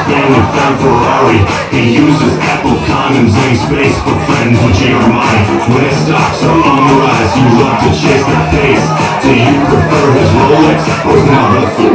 family found Ferrari. He uses Apple condoms and he's Facebook friends with Jeremiah. When stocks are on the rise, you love to chase the pace. Do you prefer his Rolex or his motherfucker?